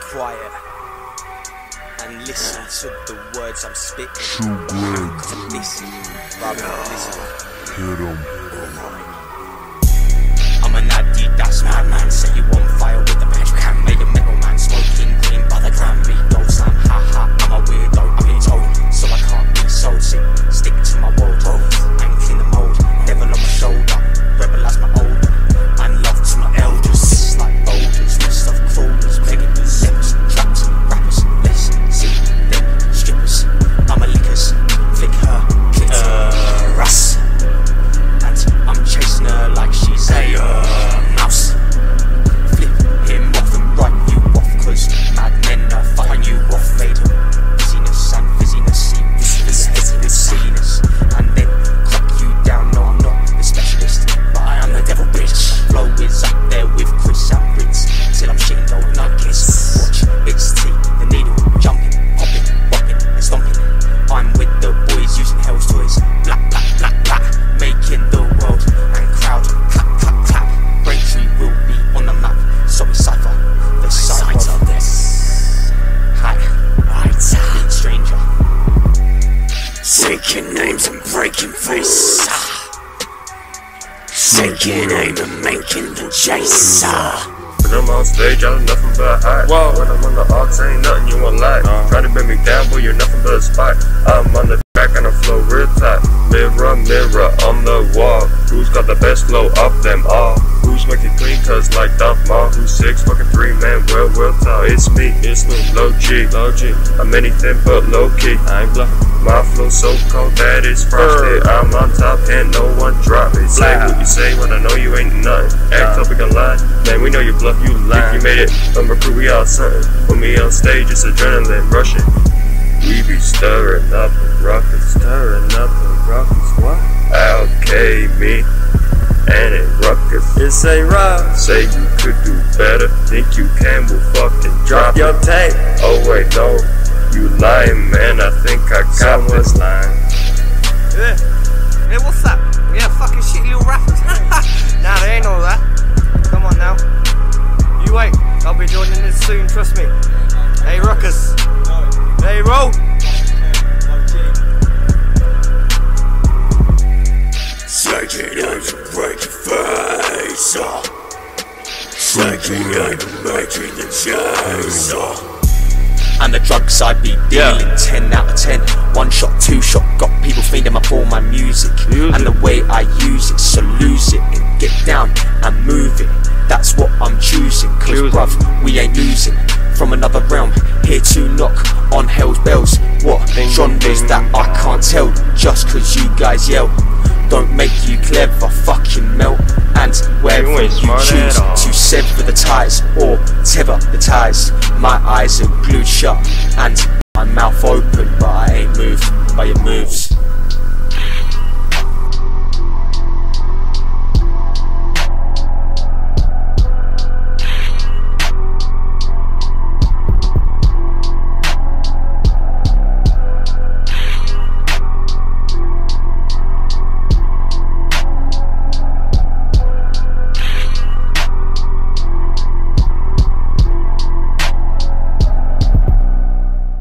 quiet and listen to the words I'm spitting. Listen, rather than listen. I'm an Adidas madman, set you on fire with the match can. Made a metal man smoking green by the gram. Me don't sound ha, I'm a weirdo, I've been told, so I can't be sold. Stick to my wardrobe and clean the mold. Devil on my shoulder, rebel as my old. And love to my elders, it's like boulders, list of crawlers, begging steps, traps, rappers, let's see them strippers. I'm a lickers, flick her, clitoris, and I'm chasing her like she's a mouse. Flip him off and run you off, cause mad men are fighting you off. Fade busyness and fizziness, fizziness, and then crack you down. No, I'm not the specialist, but I am the devil bitch. Flow is up there with Chris and Ritz, till I'm shitting gold nuggets. Watch, it's T, the needle, jumping, hopping, bopping, and stomping. I'm with the boys using hell's toys, black, black, black, black, making the world and crowd clap, clap, clap. Braintree will be on the map, so we cypher the sight of this. Hi, being stranger, taking names and breaking face. Taking aim and making the chase. When I'm on stage, I do nothing but hype. Whoa. When I'm on the aux, ain't nothing you won't like. Try to bring me down, boy, you're nothing but a spike. I'm on the track and I flow real tight. Mirror, mirror on the wall, who's got the best flow of them all? Who's making clean cuts like Duff Mall? Who's 6'3", man, well tall. It's me, low G. I'm anything but low key. I ain't bluffing. My flow so cold that it's frosted. I'm on top and no one drop it. Say what you say when I know you ain't nothing. Act up and lie, man, we know you bluff, you lie. If you made it from a crew, we all something. When we on stage, it's adrenaline rushing. We be stirring up and rockets. What? Okay, me and it ruckus. It's a rock. Say you could do better. Think you can, well fucking drop your tape. Oh wait, no, you lying, man. I think I got someone's lying. Yeah. Hey, what's that? Yeah, fucking shit little rappers. Nah, they ain't all that. Come on now. You wait, I'll be joining this soon, trust me. Hey, Ruckus. Hey, roll. Taking aim and breaking face. Taking aim and making the chase. And the drugs I be dealing, 10 out of 10. 1 shot, 2 shot, got people feeding up all my music. And the way I use it, so lose it and get down and move it. That's what I'm choosing, cause bruv, we ain't losing. From another realm, here to knock on hell's bells. What genres that I can't tell, just cause you guys yell. Don't make you clever, fucking melt. And wherever you choose to sever the ties or tether the ties, my eyes are glued shut and my mouth open, but I ain't moved by your moves.